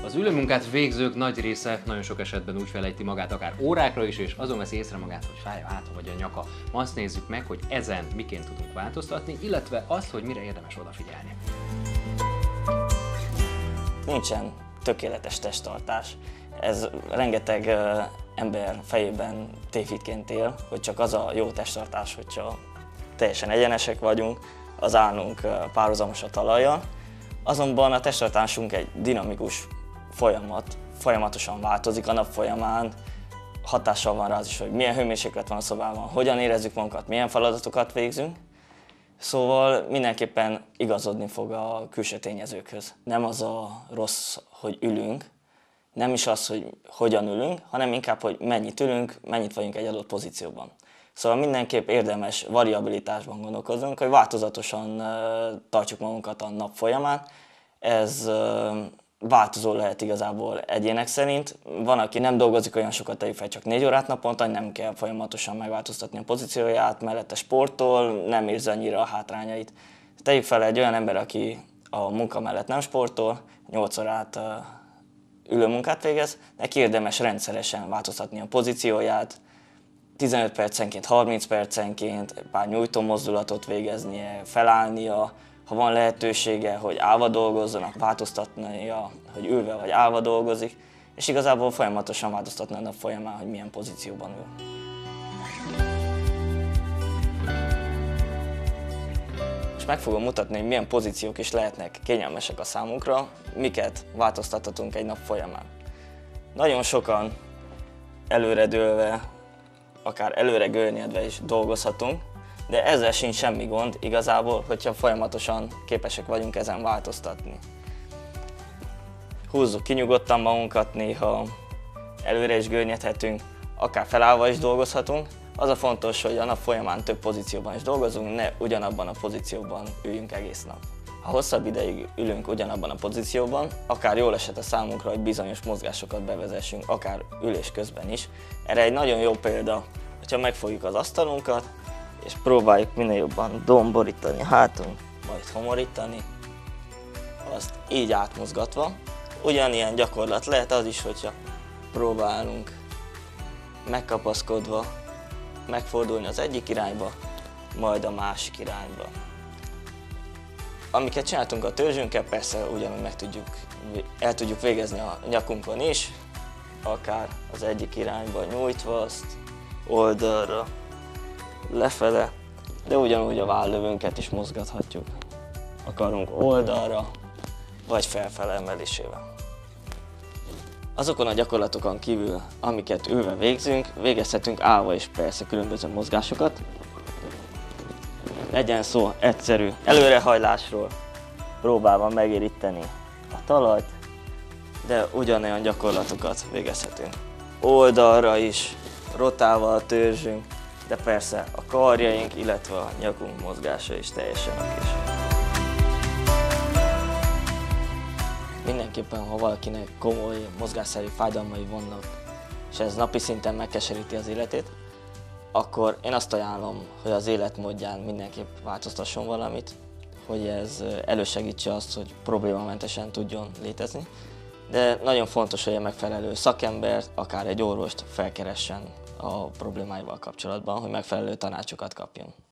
Az ülőmunkát végzők nagy része nagyon sok esetben úgy felejti magát akár órákra is, és azon veszi észre magát, hogy fáj a háta vagy a nyaka. Ma azt nézzük meg, hogy ezen miként tudunk változtatni, illetve azt, hogy mire érdemes odafigyelni. Nincsen tökéletes testtartás. Ez rengeteg ember fejében tévhitként él, hogy csak az a jó testtartás, hogyha teljesen egyenesek vagyunk, az állunk párhuzamos a talajjal. Azonban a testtartásunk egy dinamikus folyamat, folyamatosan változik a nap folyamán, hatással van rá az is, hogy milyen hőmérséklet van a szobában, hogyan érezzük magunkat, milyen feladatokat végzünk. Szóval mindenképpen igazodni fog a külső tényezőkhöz. Nem az a rossz, hogy ülünk, nem is az, hogy hogyan ülünk, hanem inkább, hogy mennyit ülünk, mennyit vagyunk egy adott pozícióban. Szóval mindenképp érdemes variabilitásban gondolkoznunk, hogy változatosan tartsuk magunkat a nap folyamán. Ez változó lehet igazából egyének szerint. Van, aki nem dolgozik olyan sokat, tegyük fel csak 4 órát naponta, nem kell folyamatosan megváltoztatni a pozícióját, mellette sportol, nem érzi annyira a hátrányait. Tegyük fel egy olyan ember, aki a munka mellett nem sportol, 8 órát ülőmunkát végez, neki érdemes rendszeresen változtatni a pozícióját, 15 percenként, 30 percenként pár nyújtó mozdulatot végeznie, felállnia, ha van lehetősége, hogy állva dolgozzanak, változtatnia, hogy ülve vagy állva dolgozik, és igazából folyamatosan változtatni a nap folyamán, hogy milyen pozícióban ül. És meg fogom mutatni, hogy milyen pozíciók is lehetnek kényelmesek a számunkra, miket változtathatunk egy nap folyamán. Nagyon sokan előredőlve, akár előre görnyedve is dolgozhatunk, de ezzel sincs semmi gond igazából, hogyha folyamatosan képesek vagyunk ezen változtatni. Húzzuk ki nyugodtan magunkat, néha előre is görnyedhetünk, akár felállva is dolgozhatunk. Az a fontos, hogy a nap folyamán több pozícióban is dolgozunk, ne ugyanabban a pozícióban üljünk egész nap. Ha hosszabb ideig ülünk ugyanabban a pozícióban, akár jól esett a számunkra, hogy bizonyos mozgásokat bevezessünk, akár ülés közben is. Erre egy nagyon jó példa, hogyha megfogjuk az asztalunkat, és próbáljuk minél jobban domborítani a hátunk, majd homorítani, azt így átmozgatva. Ugyanilyen gyakorlat lehet az is, hogyha próbálunk megkapaszkodva megfordulni az egyik irányba, majd a másik irányba. Amiket csináltunk a törzsünkkel, persze ugyanúgy el tudjuk végezni a nyakunkon is, akár az egyik irányba nyújtva azt, oldalra, lefele, de ugyanúgy a vállövőnket is mozgathatjuk. Akarunk oldalra, vagy felfele emelésével. Azokon a gyakorlatokon kívül, amiket ülve végzünk, végezhetünk állva is persze különböző mozgásokat. Legyen szó egyszerű előrehajlásról, próbálva megérinteni a talajt, de ugyanolyan gyakorlatokat végezhetünk. Oldalra is, rotálva a törzsünk, de persze a karjaink, illetve a nyakunk mozgása is teljesen okés. Mindenképpen, ha valakinek komoly mozgásszerű fájdalmai vannak, és ez napi szinten megkeseríti az életét, akkor én azt ajánlom, hogy az életmódján mindenképp változtasson valamit, hogy ez elősegítse azt, hogy problémamentesen tudjon létezni. De nagyon fontos, hogy a megfelelő szakembert, akár egy orvost felkeressen a problémáival kapcsolatban, hogy megfelelő tanácsokat kapjon.